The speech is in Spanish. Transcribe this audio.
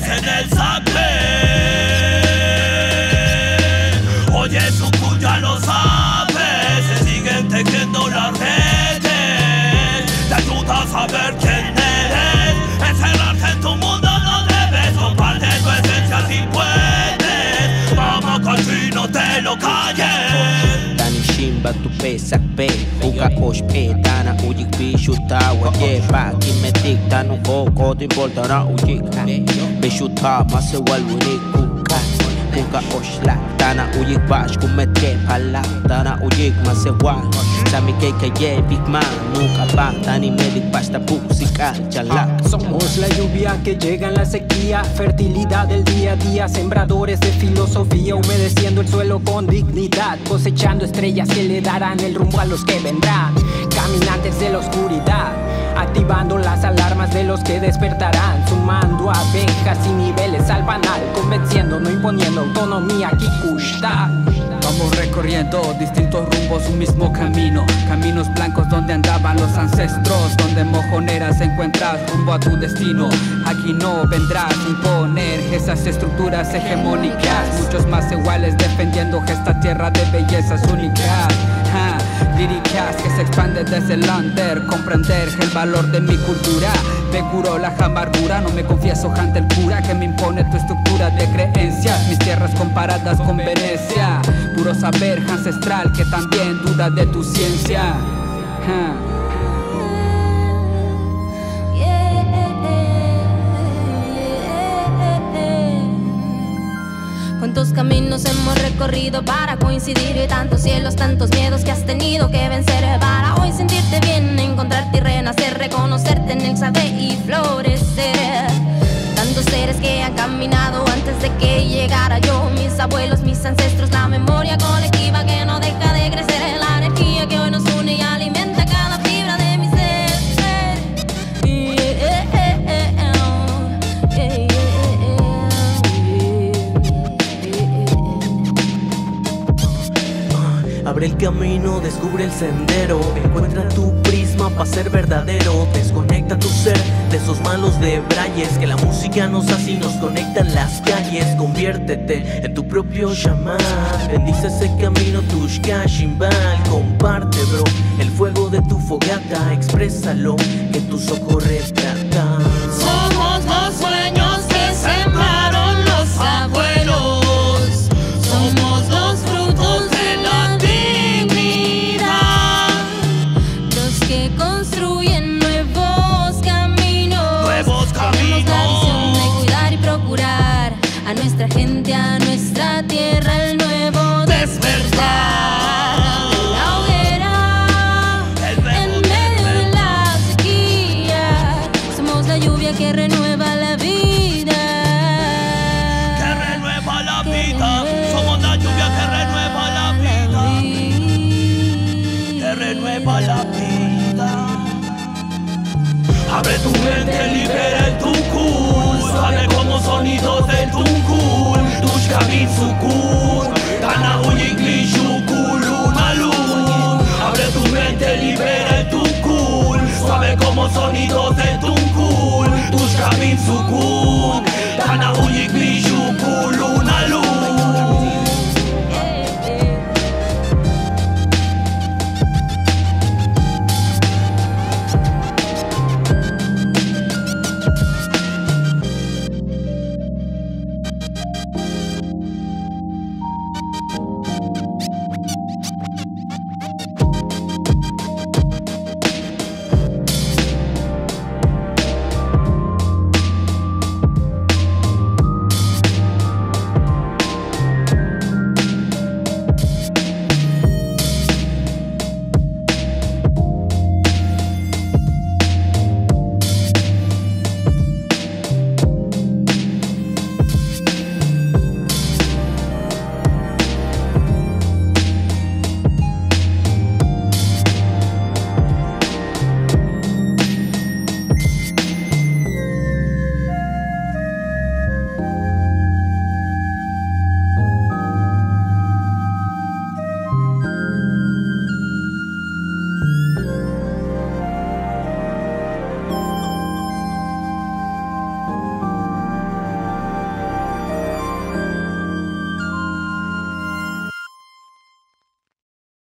en el sangre. Oye, Suku ya lo sabes, se siguen tejiendo las redes. Te ayuda a saber quién eres, encerrarte en tu mundo no debes. Comparte tu esencia si puedes, vamos cochino, te lo calles. Tani shimba tu pesak pe, uka oshpe tana ujik bishuta waje pa kimetik tanu koko tu importa ujik bishuta mase walwini kuka kuka oshla tana ujik bash kumete pala tana ujik mase wal sami que ye big man nunca pa tani medic basta música chala. Somos la lluvia que llega en la sequía, fertilidad del día a día, sembradores de filosofía, humedeciendo el suelo con dignidad, cosechando estrellas que le darán el rumbo a los que vendrán, caminantes de la oscuridad, activando las alarmas de los que despertarán, sumando abejas y niveles al panal, convenciendo, no imponiendo autonomía, Kikushta. Vamos recorriendo distintos rumbos, un mismo camino, caminos blancos donde andaban los ancestros, donde mojoneras encuentras rumbo a tu destino. Aquí no vendrás a imponer esas estructuras hegemónicas, muchos más iguales defendiendo esta tierra de bellezas únicas. Líricas que se expanden desde el under, comprender el valor de mi cultura. Me curó la amargura, no me confieso ante el cura que me impone tu estructura de creencias. Mis tierras comparadas con Venecia, puro saber ancestral que también duda de tu ciencia. Cuántos caminos hemos recorrido para coincidir, y tantos cielos, tantos miedos que has tenido que vencer para hoy sentirte bien, encontrarte y renacer, reconocerte en el saber y florecer. Tantos seres que han caminado antes de que llegara yo, mis abuelos, mis ancestros, la memoria colectiva que no deja de crecer, la energía que hoy nos une y alimenta cada fibra de mi ser. Abre el camino, descubre el sendero, encuentra tu prisma para ser verdadero. Desconecta tu ser de esos malos debrayes que la música nos hace y nos conecta en las calles. Conviértete en tu propio shaman, bendice ese camino, tushka shimbal. Comparte, bro, el fuego de tu fogata, exprésalo, que tus ojos retratan. Somos los sueños que sembraron los abuelos, somos los frutos de construyen nuevos caminos. Nuevos caminos. Tenemos la visión de cuidar y procurar a nuestra gente, a nuestra tierra, el nuevo despertar. De la hoguera, en medio de la sequía, somos la lluvia que renueva la vida. Que renueva la vida. Somos la lluvia que renueva la vida. Que renueva la vida. Abre tu mente, libera el tucul, sale como sonidos del tuncul, Tushka Mitsuku.